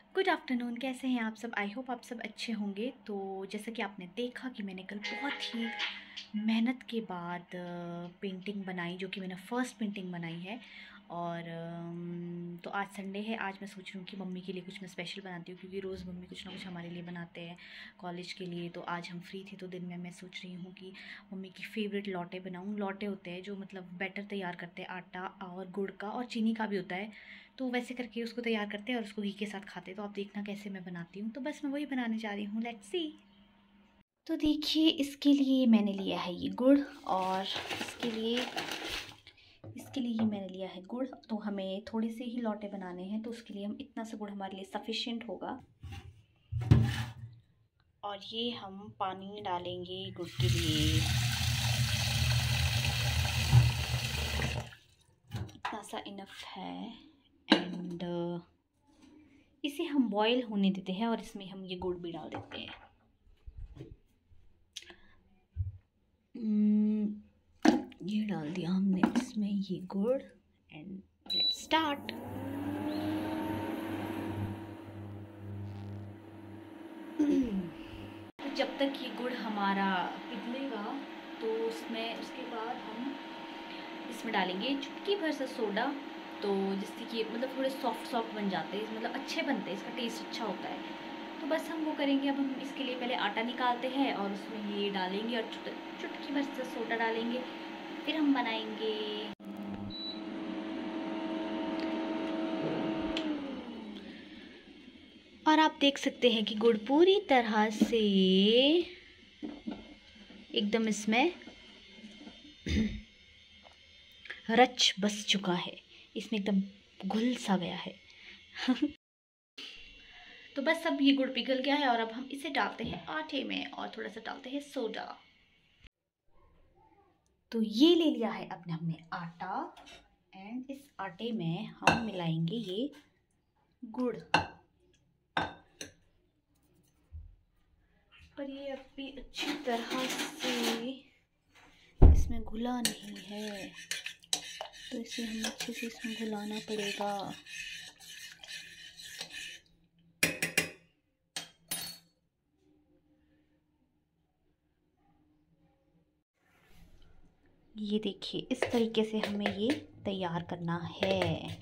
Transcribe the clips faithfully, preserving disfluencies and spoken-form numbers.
Good afternoon, कैसे हैं आप सब। आई होप आप सब अच्छे होंगे। तो जैसा कि आपने देखा कि मैंने कल बहुत ही मेहनत के बाद पेंटिंग बनाई, जो कि मैंने फ़र्स्ट पेंटिंग बनाई है। और अम, तो आज संडे है। आज मैं सोच रही हूँ कि मम्मी के लिए कुछ मैं स्पेशल बनाती हूँ, क्योंकि रोज़ मम्मी कुछ ना कुछ हमारे लिए बनाते हैं कॉलेज के लिए। तो आज हम फ्री थे, तो दिन में मैं सोच रही हूँ कि मम्मी की फ़ेवरेट लौटे बनाऊँ। लौटे होते हैं जो मतलब बैटर तैयार करते हैं, आटा और गुड़ का और चीनी का भी होता है। तो वैसे करके उसको तैयार करते हैं और उसको घी के साथ खाते हैं। तो आप देखना कैसे मैं बनाती हूँ। तो बस मैं वही बनाने जा रही हूँ, लेट्स सी। तो देखिए, इसके लिए मैंने लिया है ये गुड़, और इसके लिए इसके लिए ये मैंने लिया है गुड़। तो हमें थोड़े से ही लौटे बनाने हैं, तो उसके लिए हम इतना सा गुड़ हमारे लिए सफिशिएंट होगा। और ये हम पानी डालेंगे गुड़ के लिए, इतना सा इनफ है। एंड इसे हम बॉईल होने देते हैं, और इसमें हम ये गुड़ भी डाल देते हैं। ये डाल दिया हमने इसमें ये गुड़, एंड लेट्स स्टार्ट। जब तक ये गुड़ हमारा पिघलेगा, तो उसमें उसके बाद हम इसमें डालेंगे चुटकी भर से सोडा। तो जिससे कि मतलब थोड़े सॉफ्ट सॉफ्ट बन जाते हैं, मतलब अच्छे बनते हैं, इसका टेस्ट अच्छा होता है। तो बस हम वो करेंगे। अब हम इसके लिए पहले आटा निकालते हैं और उसमें ये डालेंगे और चुट चुटकी भर से सोडा डालेंगे, फिर हम बनाएंगे। और आप देख सकते हैं कि गुड़ पूरी तरह से एकदम इसमें रच बस चुका है, इसमें एकदम घुल सा गया है। तो बस अब ये गुड़ पिघल गया है, और अब हम इसे डालते हैं आटे में, और थोड़ा सा डालते हैं सोडा। तो ये ले लिया है अपने हमने आटा, एंड इस आटे में हम मिलाएंगे ये गुड़। पर ये अभी अच्छी तरह से इसमें घुला नहीं है, तो इसे हमें अच्छे से इसमें घुलाना पड़ेगा। ये देखिए, इस तरीके से हमें ये तैयार करना है।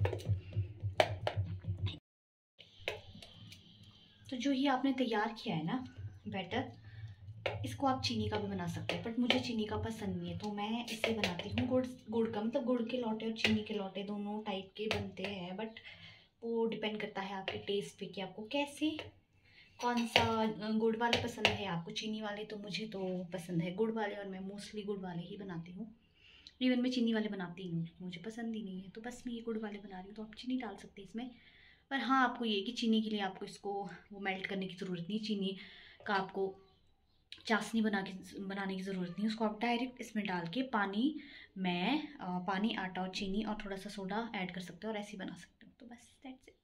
तो जो ये आपने तैयार किया है ना बैटर, इसको आप चीनी का भी बना सकते हैं, बट मुझे चीनी का पसंद नहीं है, तो मैं इसे बनाती हूँ गुड़ गुड़ का। मतलब गुड़ के लौटे और चीनी के लौटे दोनों टाइप के बनते हैं, बट वो डिपेंड करता है आपके टेस्ट पे कि आपको कैसे कौन सा गुड़ वाले पसंद है, आपको चीनी वाले। तो मुझे तो पसंद है गुड़ वाले, और मैं मोस्टली गुड़ वाले ही बनाती हूँ। इवन मैं चीनी वाले बनाती ही हूँ, मुझे पसंद ही नहीं है। तो बस मैं ये गुड़ वाले बना रही हूँ, तो आप चीनी डाल सकते हैं इसमें। पर हाँ, आपको ये कि चीनी के लिए आपको इसको वो मेल्ट करने की ज़रूरत नहीं। चीनी का आपको चाशनी बना के बनाने की ज़रूरत नहीं। उसको आप डायरेक्ट इसमें डाल के पानी में पानी, आटा और चीनी और थोड़ा सा सोडा ऐड कर सकते हो, और ऐसे ही बना सकते हो। तो बस दैट्स इट।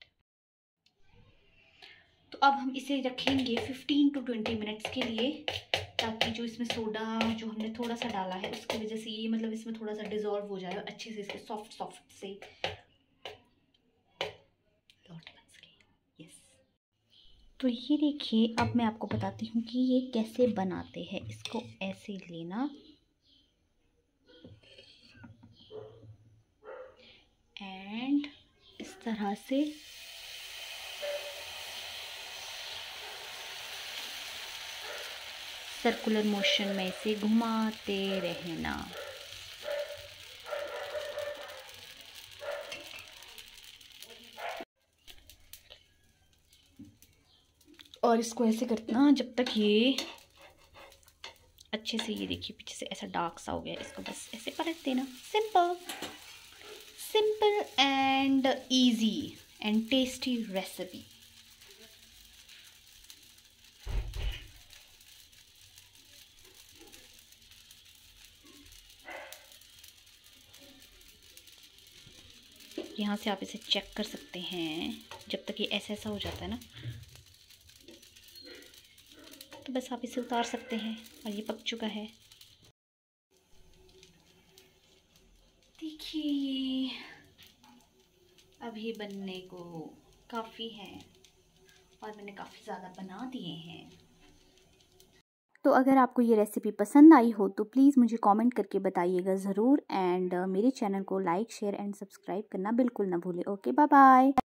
तो अब हम इसे रखेंगे फिफ्टीन टू ट्वेंटी मिनट्स के लिए, ताकि जो इसमें सोडा जो हमने थोड़ा सा डाला है उसकी वजह से ये मतलब इसमें थोड़ा सा डिज़ोल्व हो जाए, और अच्छे से इसके सॉफ्ट सॉफ्ट से लौटे बन सके। यस। तो ये देखिए, अब मैं आपको बताती हूँ कि ये कैसे बनाते हैं। इसको ऐसे लेना, एंड इस तरह से सर्कुलर मोशन में इसे घुमाते रहना। और इसको ऐसे करना जब तक ये अच्छे से, ये देखिए पीछे से ऐसा डार्क सा हो गया, इसको बस ऐसे पलट देना। Simple simple and easy and tasty recipe. यहाँ से आप इसे चेक कर सकते हैं, जब तक ये ऐसा ऐसा हो जाता है ना, तो बस आप इसे उतार सकते हैं, और ये पक चुका है। देखिए, अभी बनने को काफ़ी है। और मैंने काफ़ी ज़्यादा बना दिए हैं। तो अगर आपको ये रेसिपी पसंद आई हो तो प्लीज़ मुझे कमेंट करके बताइएगा ज़रूर, एंड मेरे चैनल को लाइक शेयर एंड सब्सक्राइब करना बिल्कुल ना भूलें। Okay, bye bye.